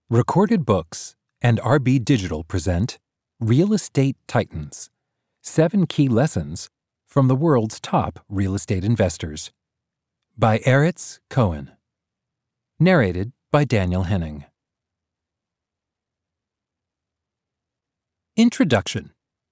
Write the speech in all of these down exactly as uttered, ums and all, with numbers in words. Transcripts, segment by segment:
Recorded Books and R B Digital present Real Estate Titans, Seven Key Lessons from the World's Top Real Estate Investors by Erez Cohen. Narrated by Daniel Henning. Introduction.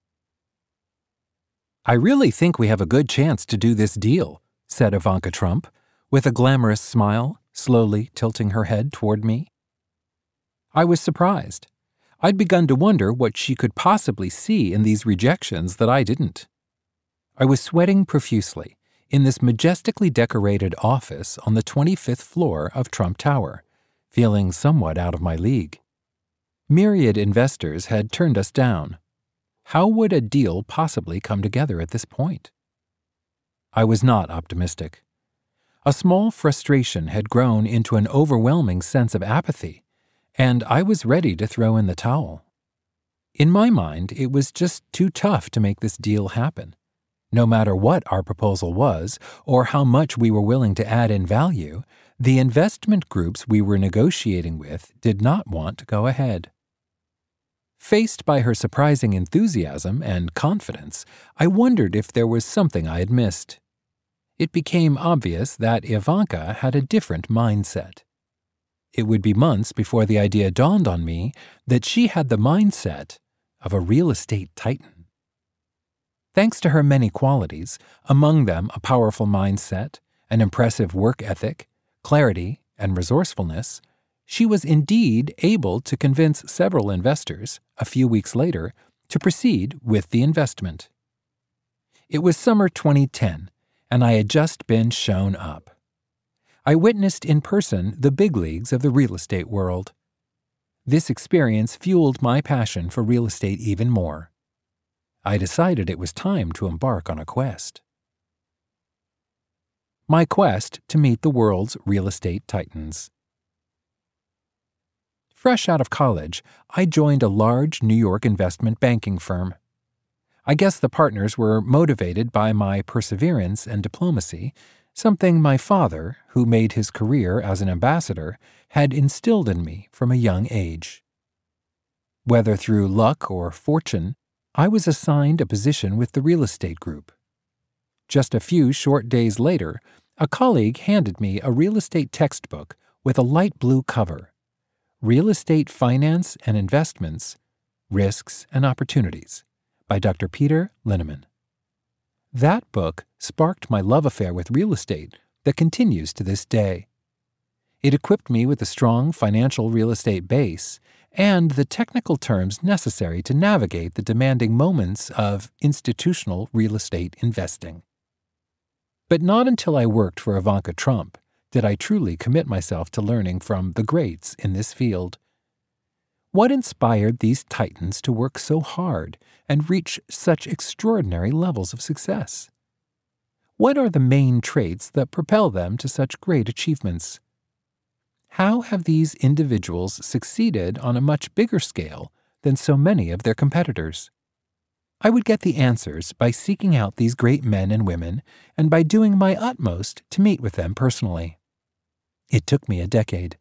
I really think we have a good chance to do this deal, said Ivanka Trump, with a glamorous smile, slowly tilting her head toward me. I was surprised. I'd begun to wonder what she could possibly see in these rejections that I didn't. I was sweating profusely in this majestically decorated office on the twenty-fifth floor of Trump Tower, feeling somewhat out of my league. Myriad investors had turned us down. How would a deal possibly come together at this point? I was not optimistic. A small frustration had grown into an overwhelming sense of apathy, and I was ready to throw in the towel. In my mind, it was just too tough to make this deal happen. No matter what our proposal was, or how much we were willing to add in value, the investment groups we were negotiating with did not want to go ahead. Faced by her surprising enthusiasm and confidence, I wondered if there was something I had missed. It became obvious that Ivanka had a different mindset. It would be months before the idea dawned on me that she had the mindset of a real estate titan. Thanks to her many qualities, among them a powerful mindset, an impressive work ethic, clarity, and resourcefulness, she was indeed able to convince several investors, a few weeks later, to proceed with the investment. It was summer twenty ten, and I had just been shown up. I witnessed in person the big leagues of the real estate world. This experience fueled my passion for real estate even more. I decided it was time to embark on a quest. My quest to meet the world's real estate titans. Fresh out of college, I joined a large New York investment banking firm. I guess the partners were motivated by my perseverance and diplomacy, something my father, who made his career as an ambassador, had instilled in me from a young age. Whether through luck or fortune, I was assigned a position with the real estate group. Just a few short days later, a colleague handed me a real estate textbook with a light blue cover, Real Estate Finance and Investments, Risks and Opportunities, by Doctor Peter Linneman. That book sparked my love affair with real estate that continues to this day. It equipped me with a strong financial real estate base and the technical terms necessary to navigate the demanding moments of institutional real estate investing. But not until I worked for Ivanka Trump did I truly commit myself to learning from the greats in this field. What inspired these titans to work so hard and reach such extraordinary levels of success? What are the main traits that propel them to such great achievements? How have these individuals succeeded on a much bigger scale than so many of their competitors? I would get the answers by seeking out these great men and women and by doing my utmost to meet with them personally. It took me a decade.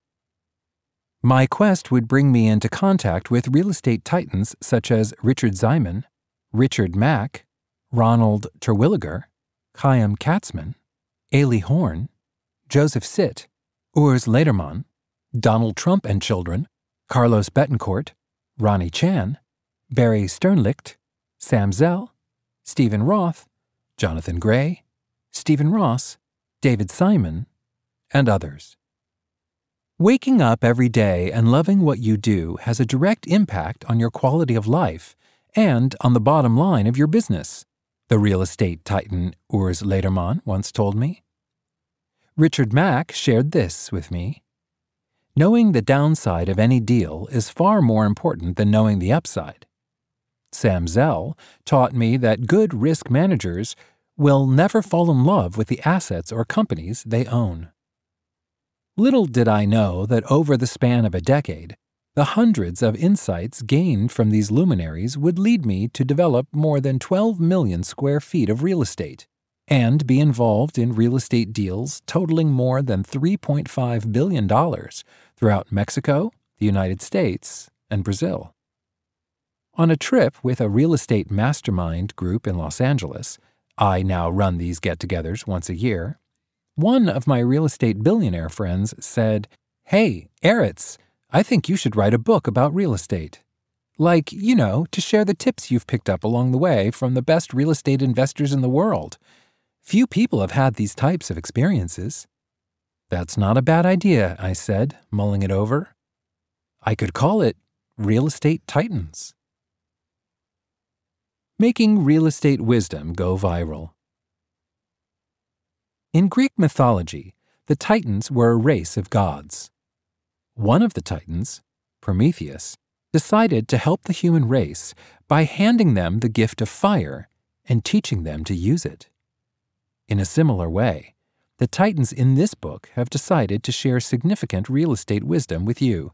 My quest would bring me into contact with real estate titans such as Richard Ziman, Richard Mack, Ronald Terwilliger, Chaim Katzman, Ailey Horn, Joseph Sitt, Urs Lederman, Donald Trump and Children, Carlos Betancourt, Ronnie Chan, Barry Sternlicht, Sam Zell, Stephen Roth, Jonathan Gray, Stephen Ross, David Simon, and others. Waking up every day and loving what you do has a direct impact on your quality of life and on the bottom line of your business, the real estate titan Urs Lederman once told me. Richard Mack shared this with me. Knowing the downside of any deal is far more important than knowing the upside. Sam Zell taught me that good risk managers will never fall in love with the assets or companies they own. Little did I know that over the span of a decade, the hundreds of insights gained from these luminaries would lead me to develop more than twelve million square feet of real estate and be involved in real estate deals totaling more than three point five billion dollars throughout Mexico, the the United States, and Brazil. On a trip with a real estate mastermind group in Los Angeles, I now run these get-togethers once a year, one of my real estate billionaire friends said, "Hey, Erez, I think you should write a book about real estate. Like, you know, to share the tips you've picked up along the way from the best real estate investors in the world. Few people have had these types of experiences." "That's not a bad idea," I said, mulling it over. "I could call it Real Estate Titans." Making real estate wisdom go viral. In Greek mythology, the Titans were a race of gods. One of the Titans, Prometheus, decided to help the human race by handing them the gift of fire and teaching them to use it. In a similar way, the Titans in this book have decided to share significant real estate wisdom with you.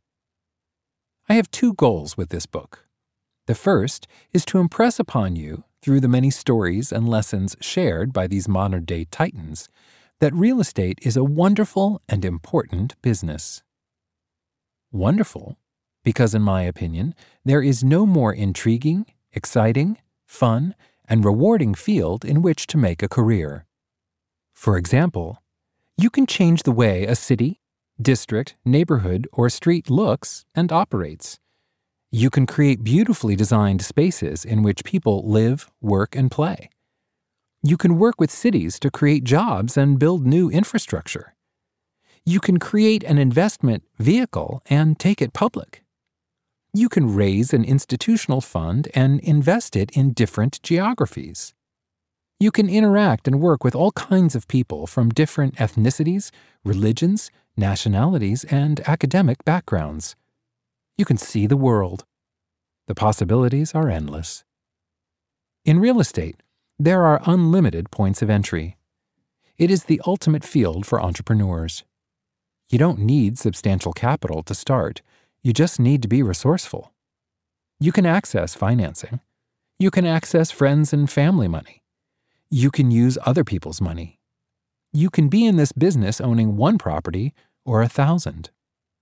I have two goals with this book. The first is to impress upon you, through the many stories and lessons shared by these modern-day Titans, that real estate is a wonderful and important business. Wonderful, because in my opinion, there is no more intriguing, exciting, fun, and rewarding field in which to make a career. For example, you can change the way a city, district, neighborhood, or street looks and operates. You can create beautifully designed spaces in which people live, work, and play. You can work with cities to create jobs and build new infrastructure. You can create an investment vehicle and take it public. You can raise an institutional fund and invest it in different geographies. You can interact and work with all kinds of people from different ethnicities, religions, nationalities, and academic backgrounds. You can see the world. The possibilities are endless. In real estate, there are unlimited points of entry. It is the ultimate field for entrepreneurs. You don't need substantial capital to start. You just need to be resourceful. You can access financing. You can access friends and family money. You can use other people's money. You can be in this business owning one property or a thousand.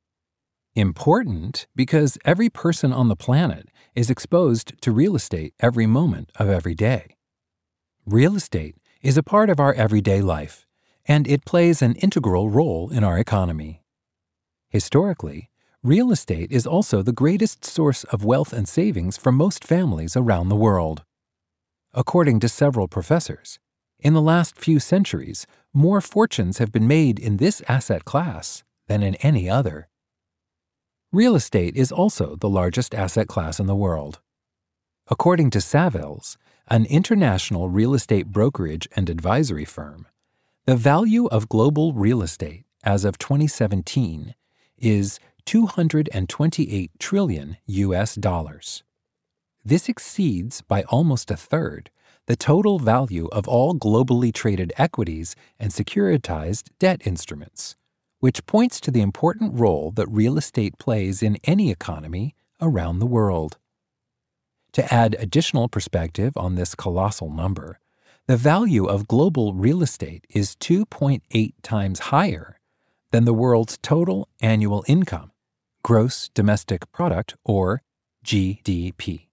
Important because every person on the planet is exposed to real estate every moment of every day. Real estate is a part of our everyday life, and it plays an integral role in our economy. Historically, real estate is also the greatest source of wealth and savings for most families around the world. According to several professors, in the last few centuries, more fortunes have been made in this asset class than in any other. Real estate is also the largest asset class in the world. According to Savills, an international real estate brokerage and advisory firm, the value of global real estate as of twenty seventeen is two hundred twenty-eight trillion U S dollars. This exceeds by almost a third the total value of all globally traded equities and securitized debt instruments, which points to the important role that real estate plays in any economy around the world. To add additional perspective on this colossal number, the value of global real estate is two point eight times higher than the world's total annual income, gross domestic product, or G D P.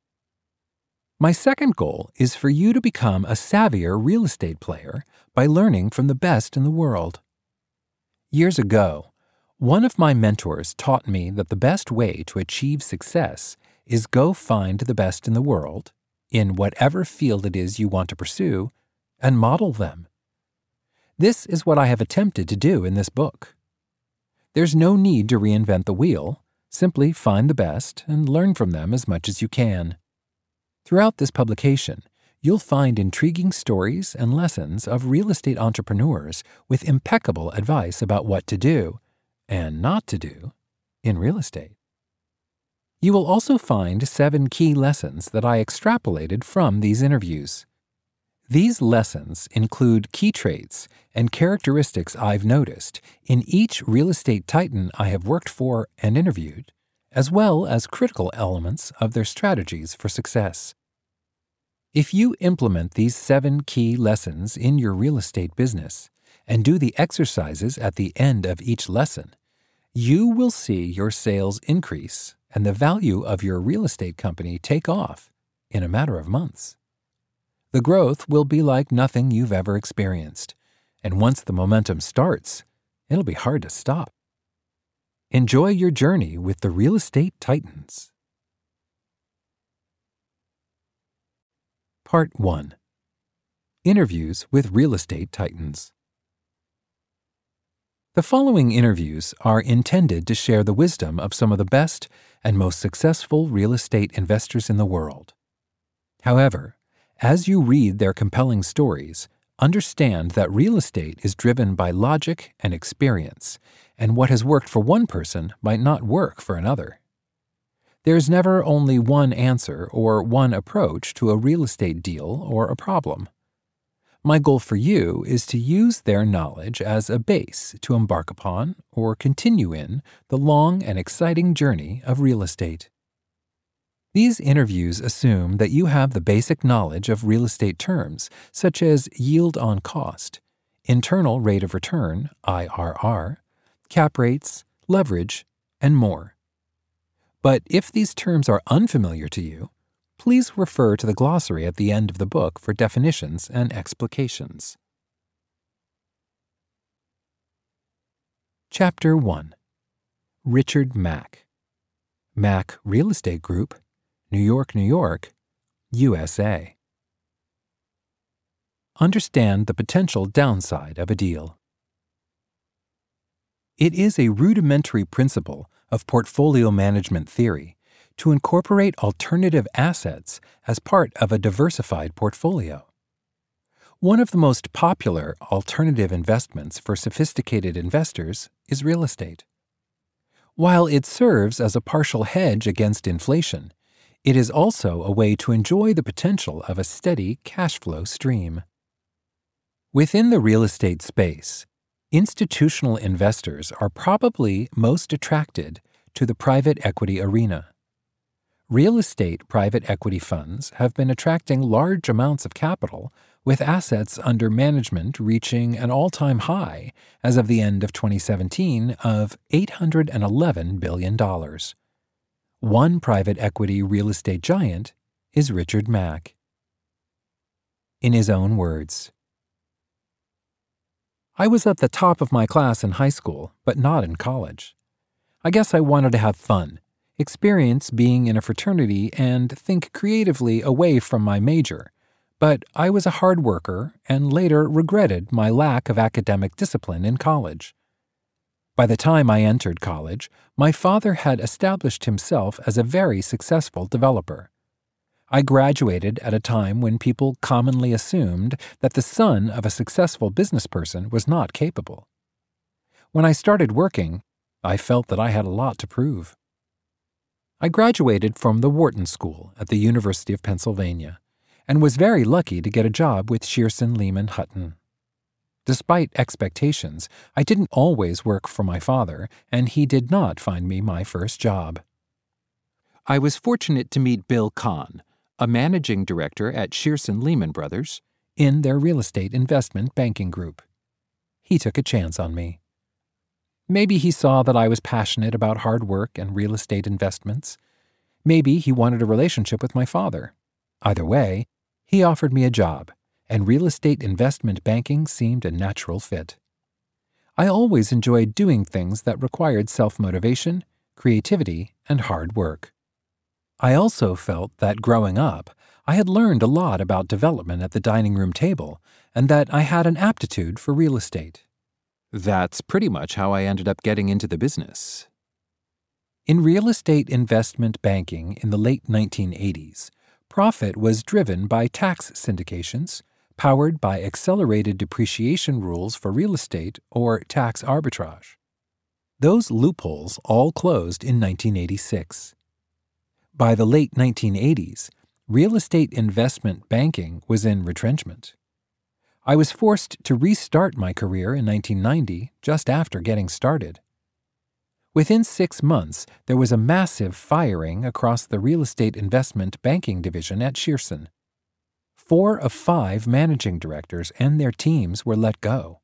My second goal is for you to become a savvier real estate player by learning from the best in the world. Years ago, one of my mentors taught me that the best way to achieve success is go find the best in the world, in whatever field it is you want to pursue, and model them. This is what I have attempted to do in this book. There's no need to reinvent the wheel. Simply find the best and learn from them as much as you can. Throughout this publication, you'll find intriguing stories and lessons of real estate entrepreneurs with impeccable advice about what to do and not to do in real estate. You will also find seven key lessons that I extrapolated from these interviews. These lessons include key traits and characteristics I've noticed in each real estate titan I have worked for and interviewed, as well as critical elements of their strategies for success. If you implement these seven key lessons in your real estate business and do the exercises at the end of each lesson, you will see your sales increase and the value of your real estate company take off in a matter of months. The growth will be like nothing you've ever experienced, and once the momentum starts, it'll be hard to stop. Enjoy your journey with the real estate titans. Part one. Interviews with Real Estate Titans. The following interviews are intended to share the wisdom of some of the best and most successful real estate investors in the world. However, as you read their compelling stories, understand that real estate is driven by logic and experience, and what has worked for one person might not work for another. There's never only one answer or one approach to a real estate deal or a problem. My goal for you is to use their knowledge as a base to embark upon or continue in the long and exciting journey of real estate. These interviews assume that you have the basic knowledge of real estate terms such as yield on cost, internal rate of return, I R R, cap rates, leverage, and more. But if these terms are unfamiliar to you, please refer to the glossary at the end of the book for definitions and explications. Chapter one. Richard Mack. Mack Real Estate Group, New York, New York, U S A. Understand the potential downside of a deal. It is a rudimentary principle of portfolio management theory to incorporate alternative assets as part of a diversified portfolio. One of the most popular alternative investments for sophisticated investors is real estate. While it serves as a partial hedge against inflation, it is also a way to enjoy the potential of a steady cash flow stream. Within the real estate space, institutional investors are probably most attracted to the private equity arena. Real estate private equity funds have been attracting large amounts of capital, with assets under management reaching an all-time high as of the end of twenty seventeen of eight hundred eleven billion dollars. One private equity real estate giant is Richard Mack. In his own words, "I was at the top of my class in high school, but not in college. I guess I wanted to have fun, experience being in a fraternity, and think creatively away from my major, but I was a hard worker and later regretted my lack of academic discipline in college. By the time I entered college, my father had established himself as a very successful developer. I graduated at a time when people commonly assumed that the son of a successful business person was not capable. When I started working, I felt that I had a lot to prove. I graduated from the Wharton School at the University of Pennsylvania and was very lucky to get a job with Shearson, Lehman, Hutton. Despite expectations, I didn't always work for my father, and he did not find me my first job. I was fortunate to meet Bill Kahn, a managing director at Shearson Lehman Brothers, in their real estate investment banking group. He took a chance on me. Maybe he saw that I was passionate about hard work and real estate investments. Maybe he wanted a relationship with my father. Either way, he offered me a job, and real estate investment banking seemed a natural fit. I always enjoyed doing things that required self-motivation, creativity, and hard work. I also felt that growing up, I had learned a lot about development at the dining room table, and that I had an aptitude for real estate. That's pretty much how I ended up getting into the business. In real estate investment banking in the late nineteen eighties, profit was driven by tax syndications, powered by accelerated depreciation rules for real estate or tax arbitrage. Those loopholes all closed in nineteen eighty-six. By the late nineteen eighties, real estate investment banking was in retrenchment. I was forced to restart my career in nineteen ninety, just after getting started. Within six months, there was a massive firing across the real estate investment banking division at Shearson. Four of five managing directors and their teams were let go.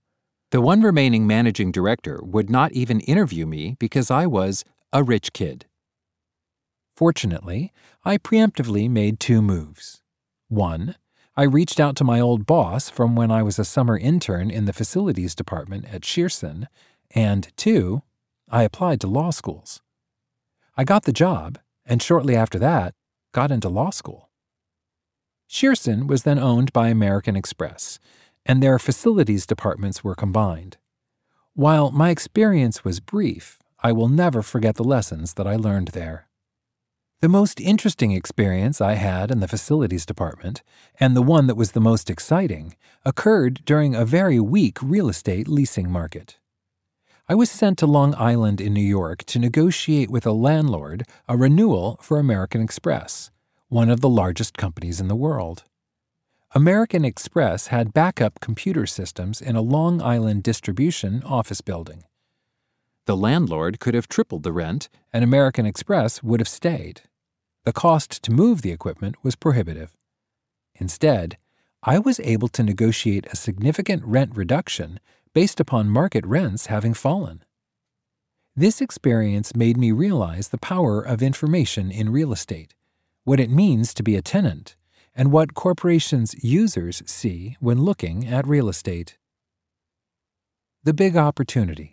The one remaining managing director would not even interview me because I was a rich kid. Fortunately, I preemptively made two moves. One, I reached out to my old boss from when I was a summer intern in the facilities department at Shearson, and two, I applied to law schools. I got the job, and shortly after that, got into law school. Shearson was then owned by American Express, and their facilities departments were combined. While my experience was brief, I will never forget the lessons that I learned there. The most interesting experience I had in the facilities department, and the one that was the most exciting, occurred during a very weak real estate leasing market. I was sent to Long Island in New York to negotiate with a landlord a renewal for American Express, one of the largest companies in the world. American Express had backup computer systems in a Long Island distribution office building. The landlord could have tripled the rent, and American Express would have stayed. The cost to move the equipment was prohibitive. Instead, I was able to negotiate a significant rent reduction based upon market rents having fallen. This experience made me realize the power of information in real estate, what it means to be a tenant, and what corporations' users see when looking at real estate. The big opportunity.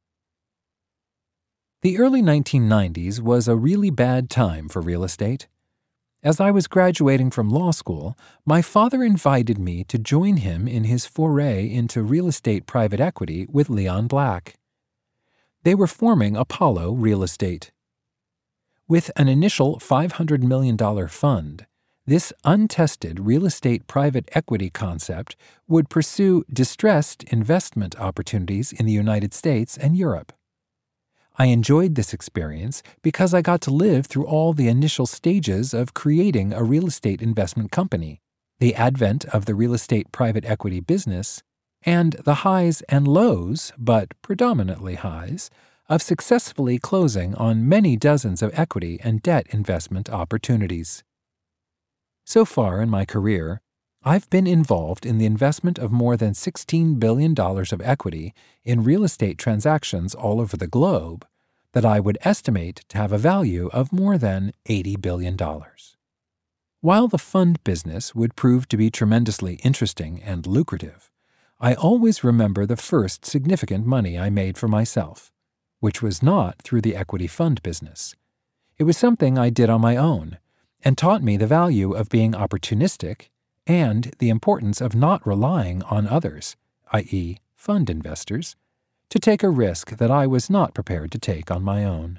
The early nineteen nineties was a really bad time for real estate. As I was graduating from law school, my father invited me to join him in his foray into real estate private equity with Leon Black. They were forming Apollo Real Estate. With an initial five hundred million dollars fund, this untested real estate private equity concept would pursue distressed investment opportunities in the United States and Europe. I enjoyed this experience because I got to live through all the initial stages of creating a real estate investment company, the advent of the real estate private equity business, and the highs and lows, but predominantly highs, of successfully closing on many dozens of equity and debt investment opportunities. So far in my career, I've been involved in the investment of more than sixteen billion dollars of equity in real estate transactions all over the globe that I would estimate to have a value of more than eighty billion dollars. While the fund business would prove to be tremendously interesting and lucrative, I always remember the first significant money I made for myself, which was not through the equity fund business. It was something I did on my own and taught me the value of being opportunistic and the importance of not relying on others, that is, fund investors, to take a risk that I was not prepared to take on my own.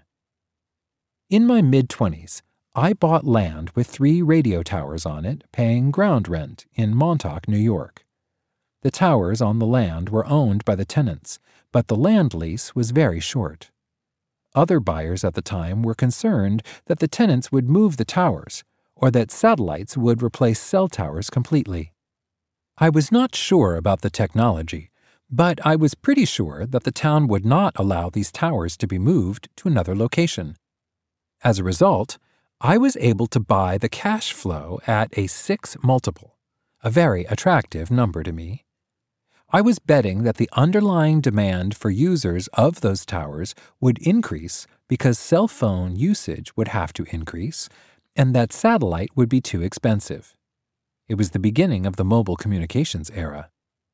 In my mid-twenties, I bought land with three radio towers on it paying ground rent in Montauk, New York. The towers on the land were owned by the tenants, but the land lease was very short. Other buyers at the time were concerned that the tenants would move the towers, or that satellites would replace cell towers completely. I was not sure about the technology, but I was pretty sure that the town would not allow these towers to be moved to another location. As a result, I was able to buy the cash flow at a six multiple, a very attractive number to me. I was betting that the underlying demand for users of those towers would increase because cell phone usage would have to increase, and that satellite would be too expensive. It was the beginning of the mobile communications era.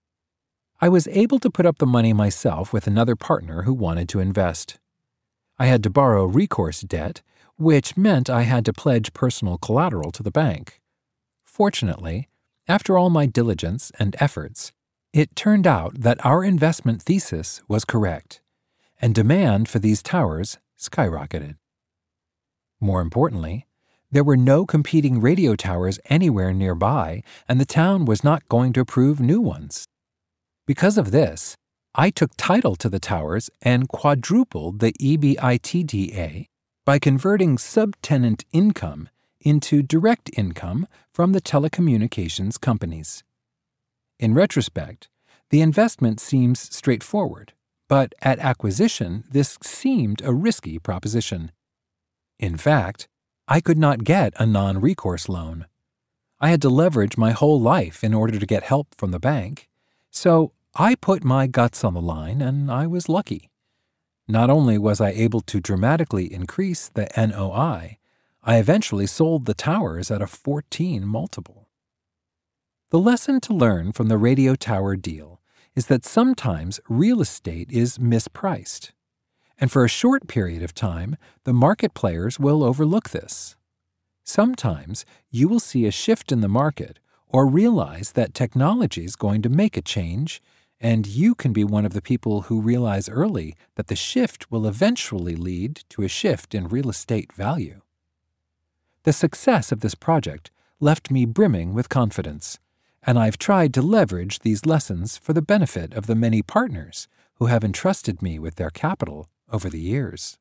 I was able to put up the money myself with another partner who wanted to invest. I had to borrow recourse debt, which meant I had to pledge personal collateral to the bank. Fortunately, after all my diligence and efforts, it turned out that our investment thesis was correct, and demand for these towers skyrocketed. More importantly, there were no competing radio towers anywhere nearby, and the town was not going to approve new ones. Because of this, I took title to the towers and quadrupled the EBITDA by converting subtenant income into direct income from the telecommunications companies. In retrospect, the investment seems straightforward, but at acquisition this seemed a risky proposition. In fact, I could not get a non-recourse loan. I had to leverage my whole life in order to get help from the bank, so I put my guts on the line, and I was lucky. Not only was I able to dramatically increase the N O I, I eventually sold the towers at a fourteen multiple. The lesson to learn from the radio tower deal is that sometimes real estate is mispriced, and for a short period of time, the market players will overlook this. Sometimes you will see a shift in the market or realize that technology is going to make a change, and you can be one of the people who realize early that the shift will eventually lead to a shift in real estate value. The success of this project left me brimming with confidence, and I've tried to leverage these lessons for the benefit of the many partners who have entrusted me with their capital over the years.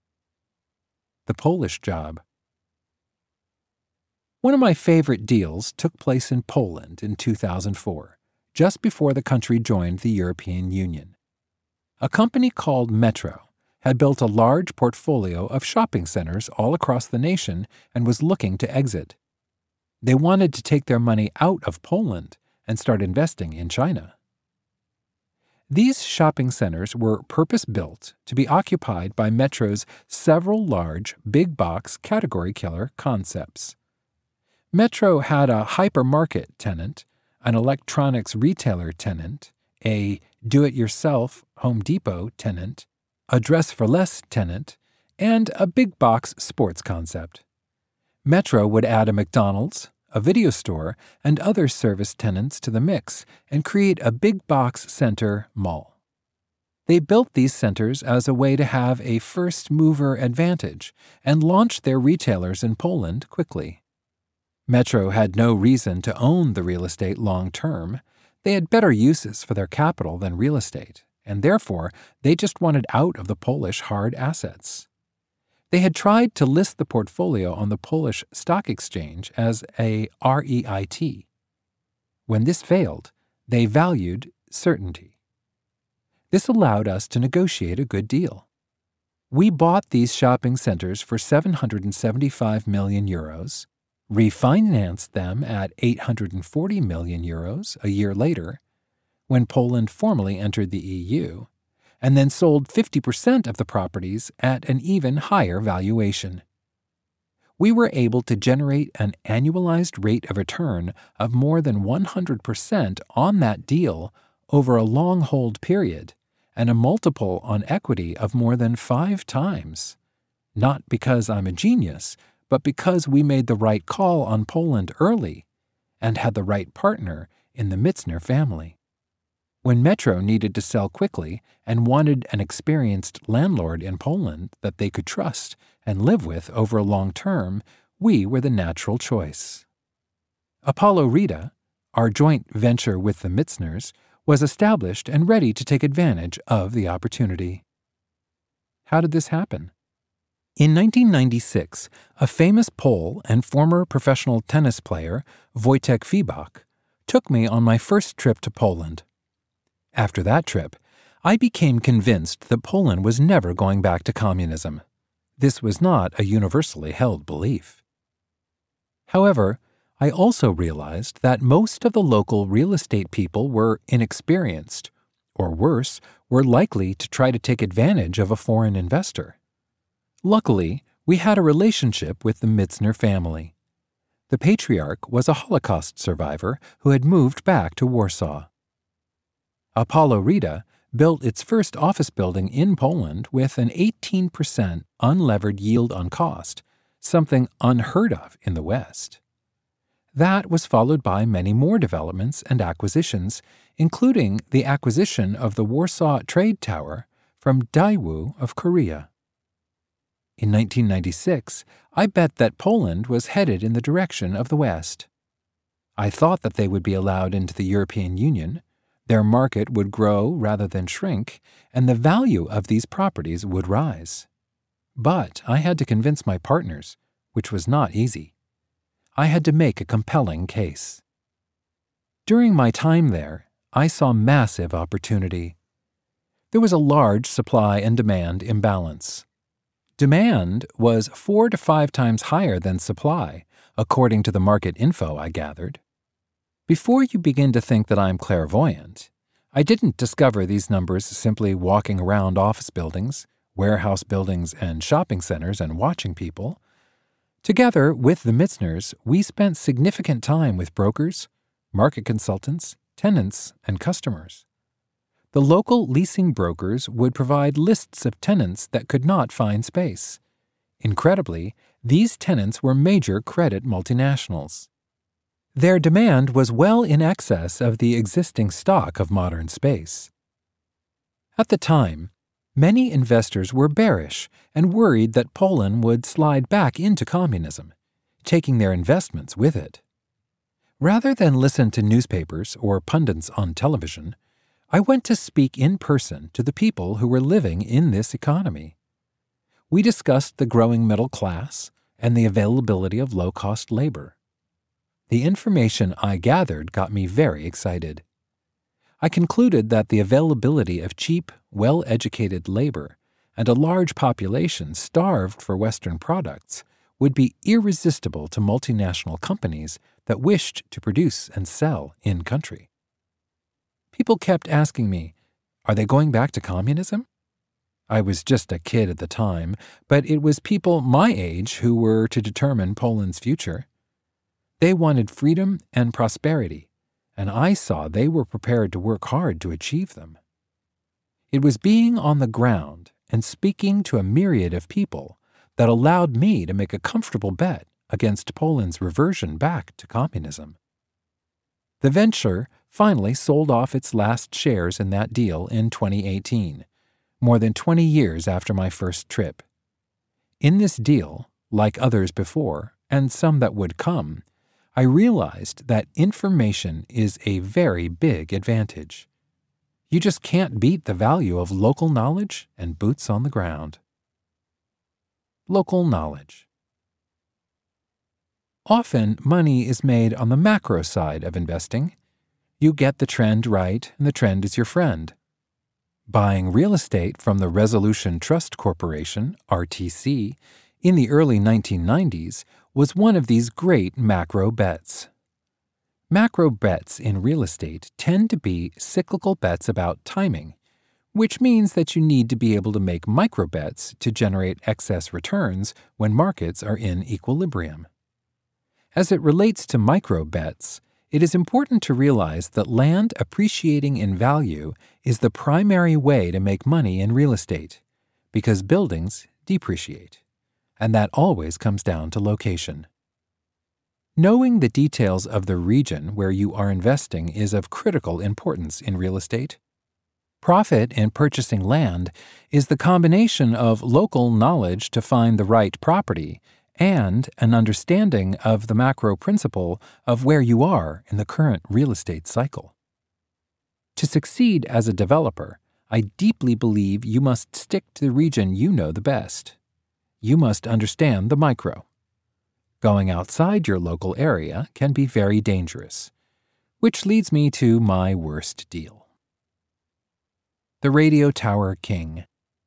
The Polish job. One of my favorite deals took place in Poland in two thousand four, just before the country joined the European Union. A company called Metro had built a large portfolio of shopping centers all across the nation and was looking to exit. They wanted to take their money out of Poland and start investing in China. These shopping centers were purpose-built to be occupied by Metro's several large big-box category killer concepts. Metro had a hypermarket tenant, an electronics retailer tenant, a do-it-yourself Home Depot tenant, a dress-for-less tenant, and a big-box sports concept. Metro would add a McDonald's, a video store, and other service tenants to the mix and create a big-box center mall. They built these centers as a way to have a first-mover advantage and launched their retailers in Poland quickly. Metro had no reason to own the real estate long-term. They had better uses for their capital than real estate, and therefore they just wanted out of the Polish hard assets. They had tried to list the portfolio on the Polish stock exchange as a R E I T. When this failed, they valued certainty. This allowed us to negotiate a good deal. We bought these shopping centers for seven hundred seventy-five million euros, refinanced them at eight hundred forty million euros a year later, when Poland formally entered the E U, and then sold fifty percent of the properties at an even higher valuation. We were able to generate an annualized rate of return of more than one hundred percent on that deal over a long hold period, and a multiple on equity of more than five times. Not because I'm a genius, but because we made the right call on Poland early and had the right partner in the Mitzner family. When Metro needed to sell quickly and wanted an experienced landlord in Poland that they could trust and live with over a long term, we were the natural choice. Apollo Rita, our joint venture with the Mitzners, was established and ready to take advantage of the opportunity. How did this happen? In nineteen ninety-six, a famous Pole and former professional tennis player, Wojtek Fibak, took me on my first trip to Poland. After that trip, I became convinced that Poland was never going back to communism. This was not a universally held belief. However, I also realized that most of the local real estate people were inexperienced, or worse, were likely to try to take advantage of a foreign investor. Luckily, we had a relationship with the Mitzner family. The patriarch was a Holocaust survivor who had moved back to Warsaw. Apollo Rita built its first office building in Poland with an eighteen percent unlevered yield on cost, something unheard of in the West. That was followed by many more developments and acquisitions, including the acquisition of the Warsaw Trade Tower from Daewoo of Korea. In nineteen ninety-six, I bet that Poland was headed in the direction of the West. I thought that they would be allowed into the European Union, their market would grow rather than shrink, and the value of these properties would rise. But I had to convince my partners, which was not easy. I had to make a compelling case. During my time there, I saw massive opportunity. There was a large supply and demand imbalance. Demand was four to five times higher than supply, according to the market info I gathered. Before you begin to think that I'm clairvoyant, I didn't discover these numbers simply walking around office buildings, warehouse buildings, and shopping centers and watching people. Together with the Mitzners, we spent significant time with brokers, market consultants, tenants, and customers. The local leasing brokers would provide lists of tenants that could not find space. Incredibly, these tenants were major credit multinationals. Their demand was well in excess of the existing stock of modern space. At the time, many investors were bearish and worried that Poland would slide back into communism, taking their investments with it. Rather than listen to newspapers or pundits on television, I went to speak in person to the people who were living in this economy. We discussed the growing middle class and the availability of low-cost labor. The information I gathered got me very excited. I concluded that the availability of cheap, well-educated labor and a large population starved for Western products would be irresistible to multinational companies that wished to produce and sell in-country. People kept asking me, "Are they going back to communism?" I was just a kid at the time, but it was people my age who were to determine Poland's future. They wanted freedom and prosperity, and I saw they were prepared to work hard to achieve them. It was being on the ground and speaking to a myriad of people that allowed me to make a comfortable bet against Poland's reversion back to communism. The venture finally sold off its last shares in that deal in twenty eighteen, more than twenty years after my first trip. In this deal, like others before, and some that would come, I realized that information is a very big advantage. You just can't beat the value of local knowledge and boots on the ground. Local knowledge. Often, money is made on the macro side of investing. You get the trend right, and the trend is your friend. Buying real estate from the Resolution Trust Corporation, R T C, in the early nineteen nineties was one of these great macro bets. Macro bets in real estate tend to be cyclical bets about timing, which means that you need to be able to make micro bets to generate excess returns when markets are in equilibrium. As it relates to micro bets, it is important to realize that land appreciating in value is the primary way to make money in real estate, because buildings depreciate, and that always comes down to location. Knowing the details of the region where you are investing is of critical importance in real estate. Profit in purchasing land is the combination of local knowledge to find the right property and an understanding of the macro principle of where you are in the current real estate cycle. To succeed as a developer, I deeply believe you must stick to the region you know the best. You must understand the micro. Going outside your local area can be very dangerous, which leads me to my worst deal. The Radio Tower King.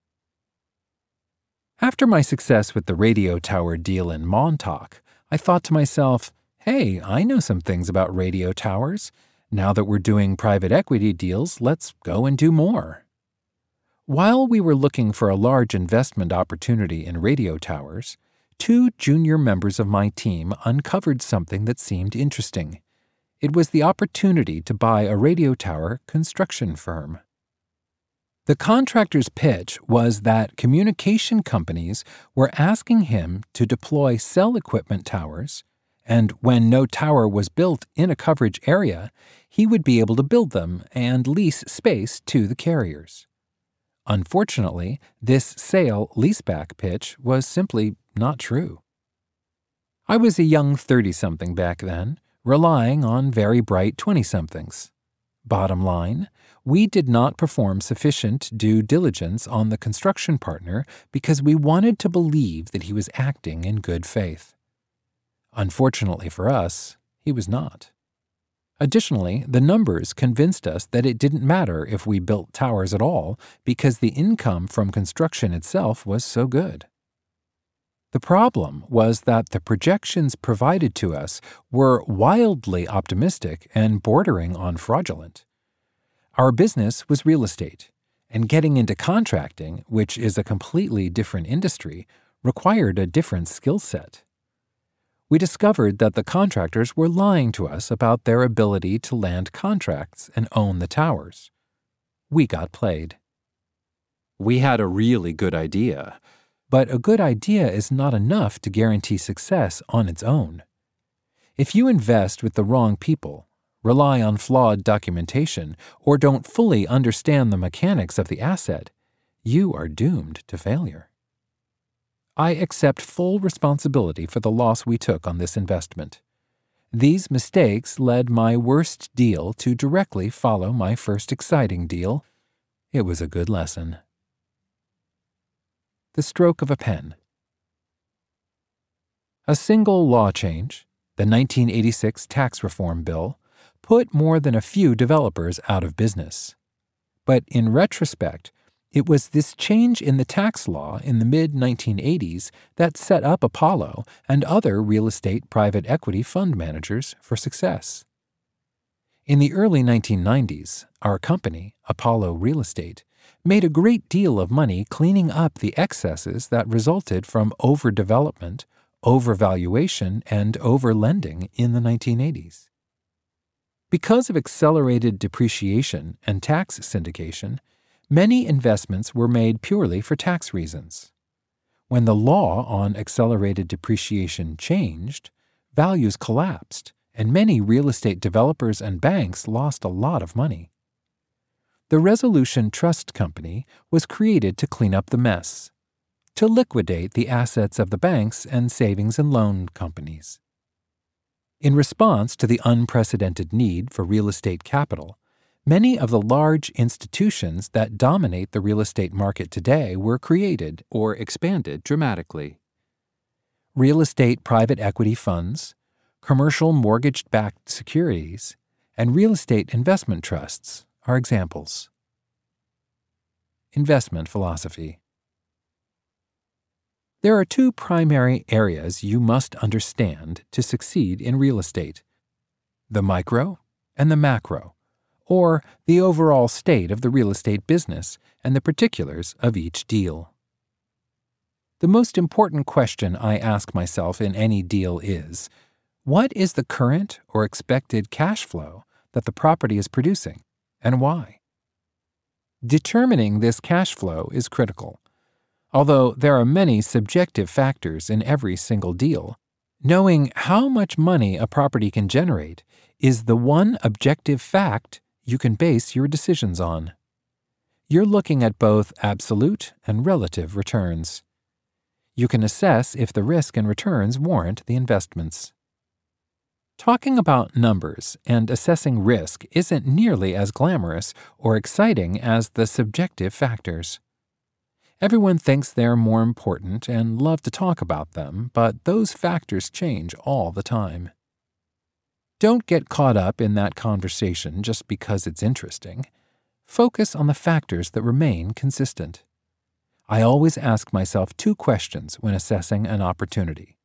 After my success with the radio tower deal in Montauk, I thought to myself, hey, I know some things about radio towers. Now that we're doing private equity deals, let's go and do more. While we were looking for a large investment opportunity in radio towers, two junior members of my team uncovered something that seemed interesting. It was the opportunity to buy a radio tower construction firm. The contractor's pitch was that communication companies were asking him to deploy cell equipment towers, and when no tower was built in a coverage area, he would be able to build them and lease space to the carriers. Unfortunately, this sale-leaseback pitch was simply not true. I was a young thirty-something back then, relying on very bright twenty-somethings. Bottom line, we did not perform sufficient due diligence on the construction partner because we wanted to believe that he was acting in good faith. Unfortunately for us, he was not. Additionally, the numbers convinced us that it didn't matter if we built towers at all because the income from construction itself was so good. The problem was that the projections provided to us were wildly optimistic and bordering on fraudulent. Our business was real estate, and getting into contracting, which is a completely different industry, required a different skill set. We discovered that the contractors were lying to us about their ability to land contracts and own the towers. We got played. We had a really good idea, but a good idea is not enough to guarantee success on its own. If you invest with the wrong people, rely on flawed documentation, or don't fully understand the mechanics of the asset, you are doomed to failure. I accept full responsibility for the loss we took on this investment. These mistakes led my worst deal to directly follow my first exciting deal. It was a good lesson. The stroke of a pen. A single law change, the nineteen eighty-six Tax Reform Bill, put more than a few developers out of business. But in retrospect, it was this change in the tax law in the mid nineteen eighties that set up Apollo and other real estate private equity fund managers for success. In the early nineteen nineties, our company, Apollo Real Estate, made a great deal of money cleaning up the excesses that resulted from overdevelopment, overvaluation, and overlending in the nineteen eighties. Because of accelerated depreciation and tax syndication, many investments were made purely for tax reasons. When the law on accelerated depreciation changed, values collapsed, and many real estate developers and banks lost a lot of money. The Resolution Trust Company was created to clean up the mess, to liquidate the assets of the banks and savings and loan companies. In response to the unprecedented need for real estate capital, many of the large institutions that dominate the real estate market today were created or expanded dramatically. Real estate private equity funds, commercial mortgage-backed securities, and real estate investment trusts are examples. Investment philosophy. There are two primary areas you must understand to succeed in real estate: the micro and the macro, or the overall state of the real estate business and the particulars of each deal. The most important question I ask myself in any deal is, what is the current or expected cash flow that the property is producing, and why? Determining this cash flow is critical. Although there are many subjective factors in every single deal, knowing how much money a property can generate is the one objective fact you can base your decisions on. You're looking at both absolute and relative returns. You can assess if the risk and returns warrant the investments. Talking about numbers and assessing risk isn't nearly as glamorous or exciting as the subjective factors. Everyone thinks they're more important and love to talk about them, but those factors change all the time. Don't get caught up in that conversation just because it's interesting. Focus on the factors that remain consistent. I always ask myself two questions when assessing an opportunity.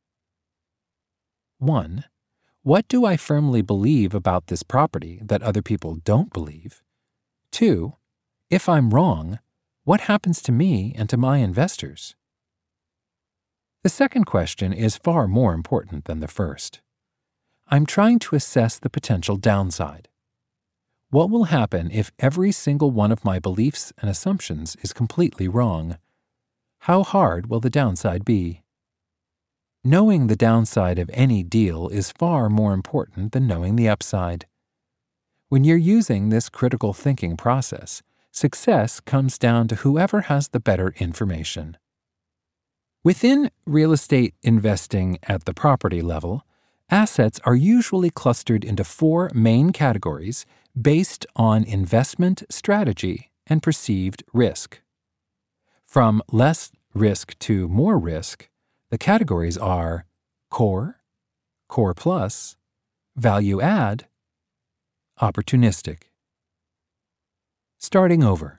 One, what do I firmly believe about this property that other people don't believe? Two, if I'm wrong, what happens to me and to my investors? The second question is far more important than the first. I'm trying to assess the potential downside. What will happen if every single one of my beliefs and assumptions is completely wrong? How hard will the downside be? Knowing the downside of any deal is far more important than knowing the upside. When you're using this critical thinking process, success comes down to whoever has the better information. Within real estate investing at the property level, assets are usually clustered into four main categories based on investment strategy and perceived risk. From less risk to more risk, the categories are core, core plus, value add, opportunistic. Starting over.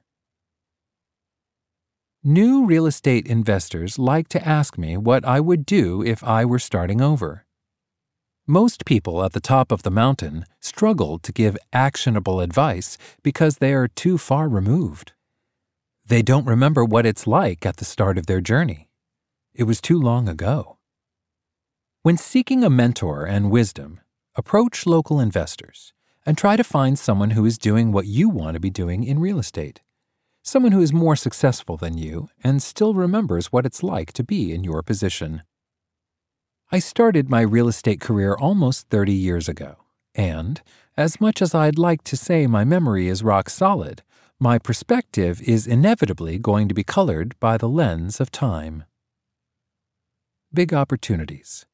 New real estate investors like to ask me what I would do if I were starting over. Most people at the top of the mountain struggle to give actionable advice because they are too far removed. They don't remember what it's like at the start of their journey. It was too long ago. When seeking a mentor and wisdom, approach local investors and try to find someone who is doing what you want to be doing in real estate. Someone who is more successful than you and still remembers what it's like to be in your position. I started my real estate career almost thirty years ago, and as much as I'd like to say my memory is rock solid, my perspective is inevitably going to be colored by the lens of time. Big opportunities.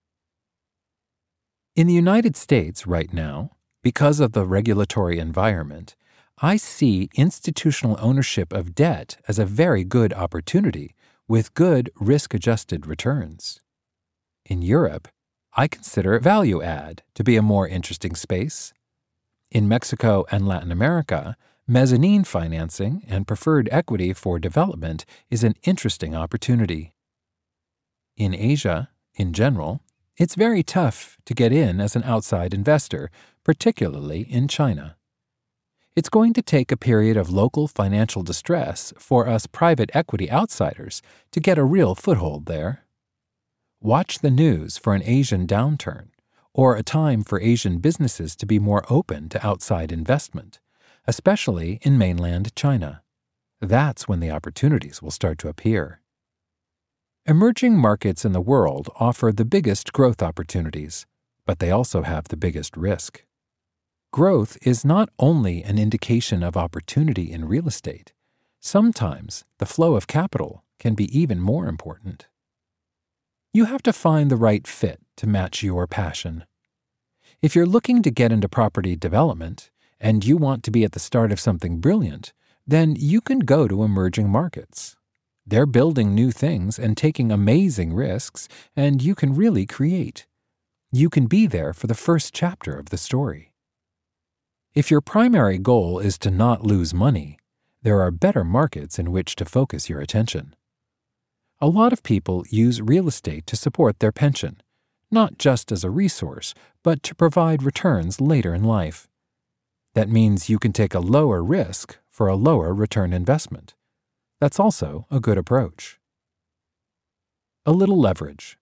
In the United States right now, because of the regulatory environment, I see institutional ownership of debt as a very good opportunity with good risk-adjusted returns. In Europe, I consider value add to be a more interesting space. In Mexico and Latin America, mezzanine financing and preferred equity for development is an interesting opportunity. In Asia, in general, it's very tough to get in as an outside investor, particularly in China. It's going to take a period of local financial distress for us private equity outsiders to get a real foothold there. Watch the news for an Asian downturn, or a time for Asian businesses to be more open to outside investment, especially in mainland China. That's when the opportunities will start to appear. Emerging markets in the world offer the biggest growth opportunities, but they also have the biggest risk. Growth is not only an indication of opportunity in real estate. Sometimes the flow of capital can be even more important. You have to find the right fit to match your passion. If you're looking to get into property development and you want to be at the start of something brilliant, then you can go to emerging markets. They're building new things and taking amazing risks, and you can really create. You can be there for the first chapter of the story. If your primary goal is to not lose money, there are better markets in which to focus your attention. A lot of people use real estate to support their pension, not just as a resource, but to provide returns later in life. That means you can take a lower risk for a lower return investment. That's also a good approach. A little leverage.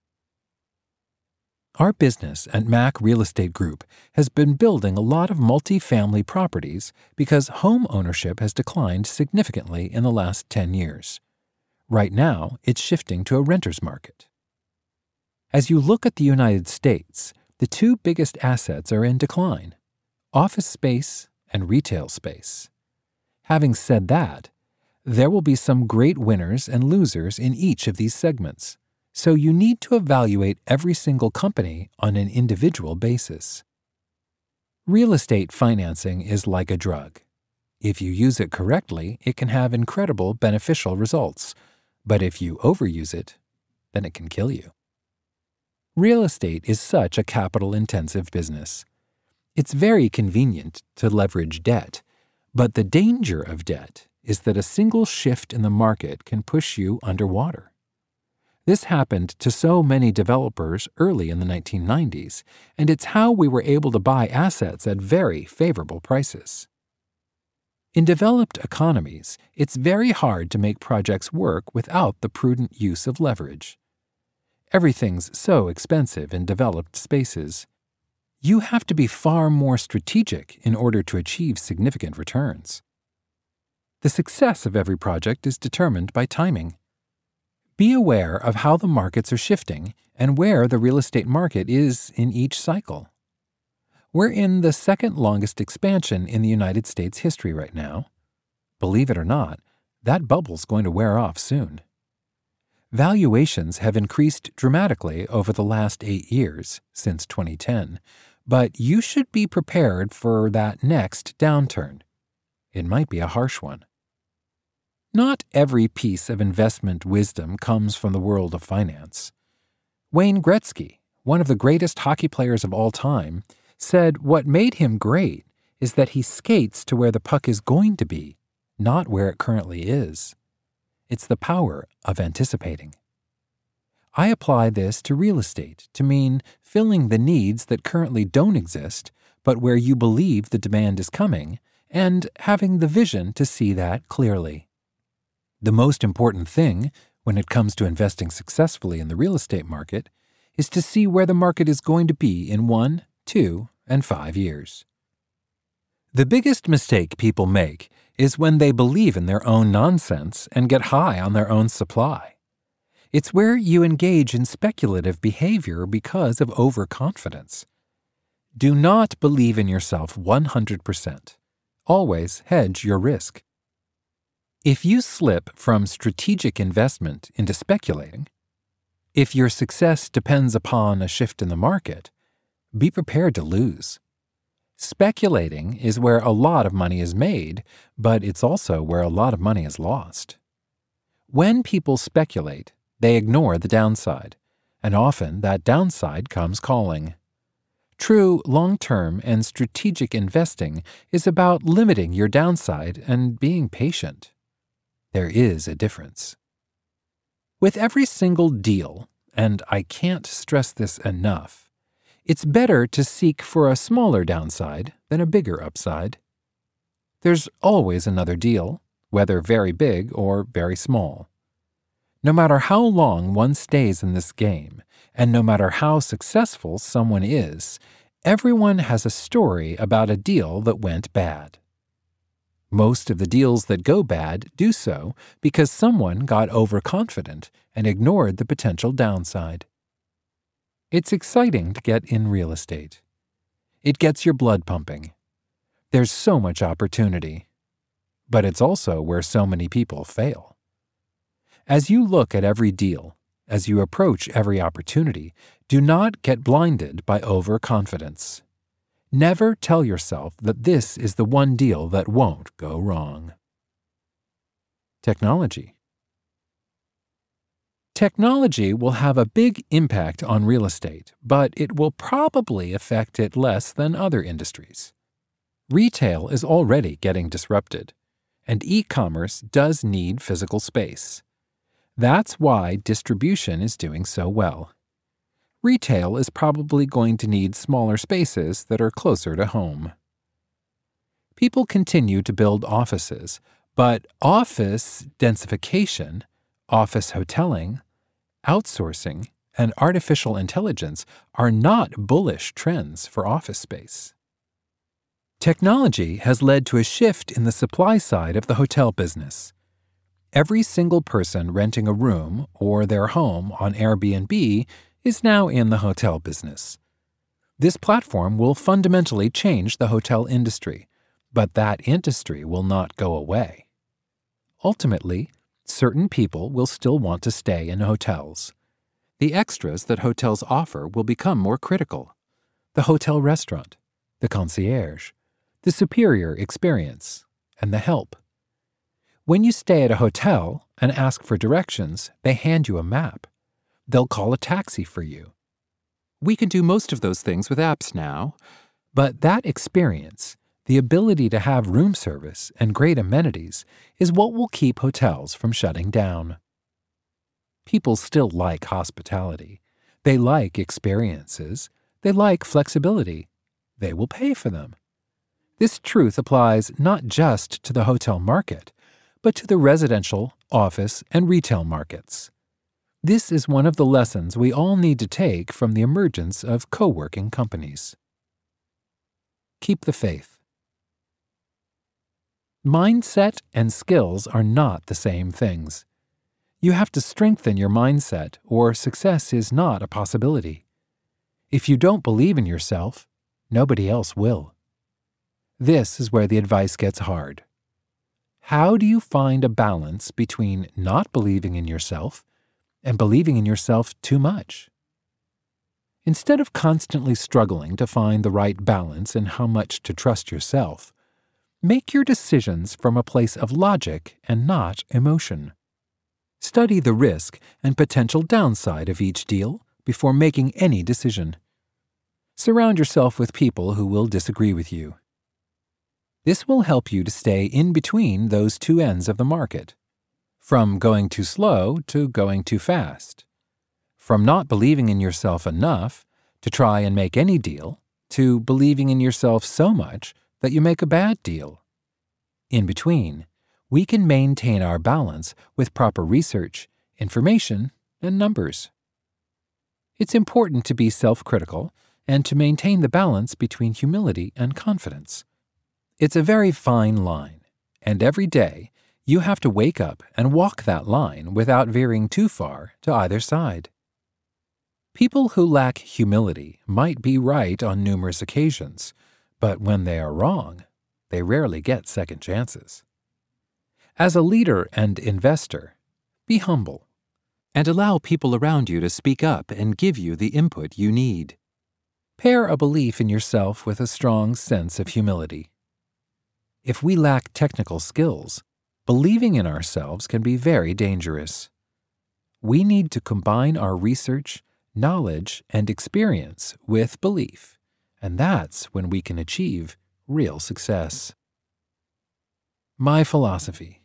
Our business at Mac Real Estate Group has been building a lot of multifamily properties because home ownership has declined significantly in the last ten years. Right now, it's shifting to a renter's market. As you look at the United States, the two biggest assets are in decline: office space and retail space. Having said that, there will be some great winners and losers in each of these segments, so you need to evaluate every single company on an individual basis. Real estate financing is like a drug. If you use it correctly, it can have incredible beneficial results, but if you overuse it, then it can kill you. Real estate is such a capital-intensive business. It's very convenient to leverage debt, but the danger of debt is that a single shift in the market can push you underwater. This happened to so many developers early in the nineteen nineties, and it's how we were able to buy assets at very favorable prices. In developed economies, it's very hard to make projects work without the prudent use of leverage. Everything's so expensive in developed spaces. You have to be far more strategic in order to achieve significant returns. The success of every project is determined by timing. Be aware of how the markets are shifting and where the real estate market is in each cycle. We're in the second longest expansion in the United States history right now. Believe it or not, that bubble's going to wear off soon. Valuations have increased dramatically over the last eight years, since twenty ten, but you should be prepared for that next downturn. It might be a harsh one. Not every piece of investment wisdom comes from the world of finance. Wayne Gretzky, one of the greatest hockey players of all time, said what made him great is that he skates to where the puck is going to be, not where it currently is. It's the power of anticipating. I apply this to real estate to mean filling the needs that currently don't exist, but where you believe the demand is coming, and having the vision to see that clearly. The most important thing when it comes to investing successfully in the real estate market is to see where the market is going to be in one, two, and five years. The biggest mistake people make is when they believe in their own nonsense and get high on their own supply. It's where you engage in speculative behavior because of overconfidence. Do not believe in yourself one hundred percent. Always hedge your risk. If you slip from strategic investment into speculating, if your success depends upon a shift in the market, be prepared to lose. Speculating is where a lot of money is made, but it's also where a lot of money is lost. When people speculate, they ignore the downside, and often that downside comes calling. True long-term and strategic investing is about limiting your downside and being patient. There is a difference. With every single deal, and I can't stress this enough, it's better to seek for a smaller downside than a bigger upside. There's always another deal, whether very big or very small. No matter how long one stays in this game, and no matter how successful someone is, everyone has a story about a deal that went bad. Most of the deals that go bad do so because someone got overconfident and ignored the potential downside. It's exciting to get in real estate. It gets your blood pumping. There's so much opportunity. But it's also where so many people fail. As you look at every deal, as you approach every opportunity, do not get blinded by overconfidence. Never tell yourself that this is the one deal that won't go wrong. Technology. Technology will have a big impact on real estate, but it will probably affect it less than other industries. Retail is already getting disrupted, and e-commerce does need physical space. That's why distribution is doing so well. Retail is probably going to need smaller spaces that are closer to home. People continue to build offices, but office densification, office hoteling, outsourcing, and artificial intelligence are not bullish trends for office space. Technology has led to a shift in the supply side of the hotel business. Every single person renting a room or their home on Airbnb is now in the hotel business. This platform will fundamentally change the hotel industry, but that industry will not go away. Ultimately, certain people will still want to stay in hotels. The extras that hotels offer will become more critical. The hotel restaurant, the concierge, the superior experience, and the help. When you stay at a hotel and ask for directions, they hand you a map. They'll call a taxi for you. We can do most of those things with apps now, but that experience, the ability to have room service and great amenities, is what will keep hotels from shutting down. People still like hospitality. They like experiences. They like flexibility. They will pay for them. This truth applies not just to the hotel market, but to the residential, office, and retail markets. This is one of the lessons we all need to take from the emergence of co-working companies. Keep the faith. Mindset and skills are not the same things. You have to strengthen your mindset, or success is not a possibility. If you don't believe in yourself, nobody else will. This is where the advice gets hard. How do you find a balance between not believing in yourself and believing in yourself too much? Instead of constantly struggling to find the right balance in how much to trust yourself, make your decisions from a place of logic and not emotion. Study the risk and potential downside of each deal before making any decision. Surround yourself with people who will disagree with you. This will help you to stay in between those two ends of the market, from going too slow to going too fast, From not believing in yourself enough to try and make any deal, to believing in yourself so much that you make a bad deal. In between, we can maintain our balance with proper research, information, and numbers. It's important to be self-critical and to maintain the balance between humility and confidence. It's a very fine line, and every day you have to wake up and walk that line without veering too far to either side. People who lack humility might be right on numerous occasions, but when they are wrong, they rarely get second chances. As a leader and investor, be humble and allow people around you to speak up and give you the input you need. Pair a belief in yourself with a strong sense of humility. If we lack technical skills, believing in ourselves can be very dangerous. We need to combine our research, knowledge, and experience with belief, and that's when we can achieve real success. My philosophy.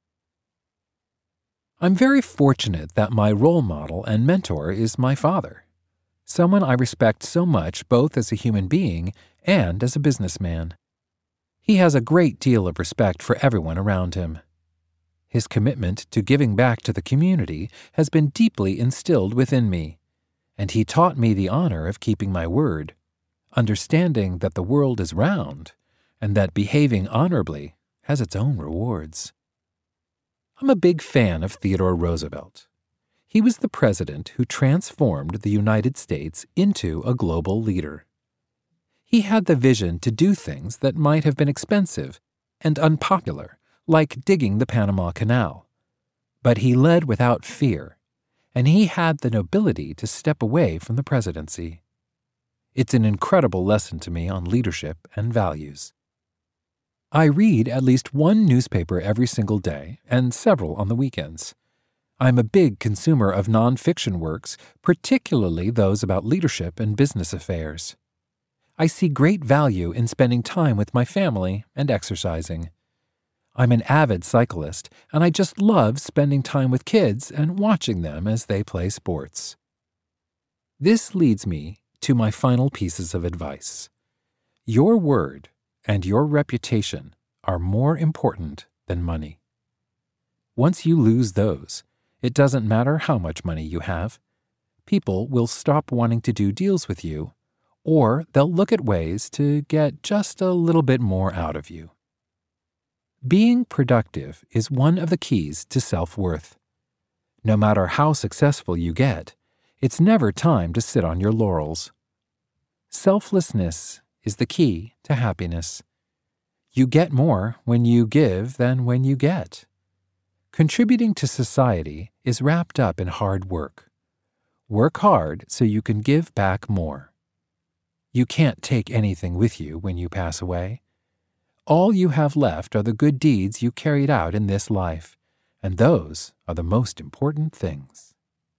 I'm very fortunate that my role model and mentor is my father, someone I respect so much both as a human being and as a businessman. He has a great deal of respect for everyone around him. His commitment to giving back to the community has been deeply instilled within me, and he taught me the honor of keeping my word, understanding that the world is round and that behaving honorably has its own rewards. I'm a big fan of Theodore Roosevelt. He was the president who transformed the United States into a global leader. He had the vision to do things that might have been expensive and unpopular, like digging the Panama Canal. But he led without fear, and he had the nobility to step away from the presidency. It's an incredible lesson to me on leadership and values. I read at least one newspaper every single day and several on the weekends. I'm a big consumer of nonfiction works, particularly those about leadership and business affairs. I see great value in spending time with my family and exercising. I'm an avid cyclist, and I just love spending time with kids and watching them as they play sports. This leads me to my final pieces of advice. Your word and your reputation are more important than money. Once you lose those, it doesn't matter how much money you have. People will stop wanting to do deals with you, or they'll look at ways to get just a little bit more out of you. Being productive is one of the keys to self-worth. No matter how successful you get, it's never time to sit on your laurels. Selflessness is the key to happiness. You get more when you give than when you get. Contributing to society is wrapped up in hard work. Work hard so you can give back more. You can't take anything with you when you pass away. All you have left are the good deeds you carried out in this life, and those are the most important things.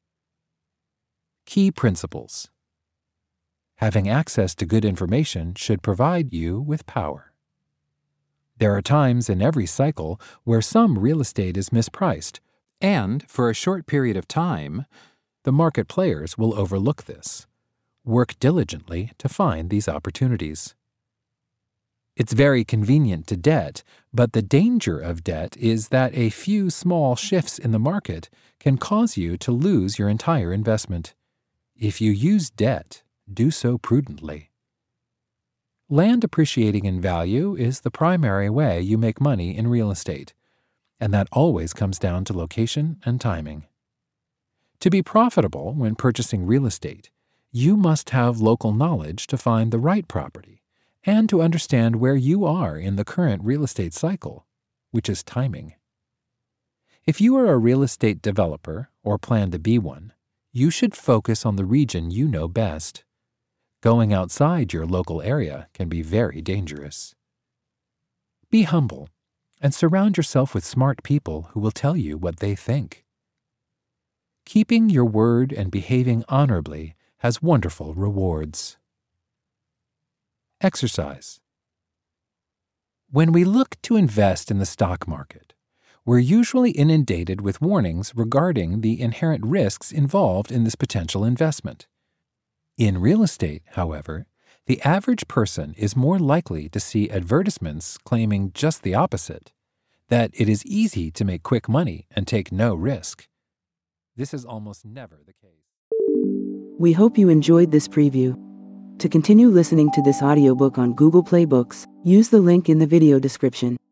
Key principles. Having access to good information should provide you with power. There are times in every cycle where some real estate is mispriced, and for a short period of time, the market players will overlook this. Work diligently to find these opportunities. It's very convenient to debt, but the danger of debt is that a few small shifts in the market can cause you to lose your entire investment. If you use debt, do so prudently. Land appreciating in value is the primary way you make money in real estate, and that always comes down to location and timing. To be profitable when purchasing real estate, you must have local knowledge to find the right property and to understand where you are in the current real estate cycle, which is timing. If you are a real estate developer or plan to be one, you should focus on the region you know best. Going outside your local area can be very dangerous. Be humble and surround yourself with smart people who will tell you what they think. Keeping your word and behaving honorably has wonderful rewards. Exercise. When we look to invest in the stock market, we're usually inundated with warnings regarding the inherent risks involved in this potential investment. In real estate, however, the average person is more likely to see advertisements claiming just the opposite, that it is easy to make quick money and take no risk. This is almost never the case. We hope you enjoyed this preview. To continue listening to this audiobook on Google Play Books, use the link in the video description.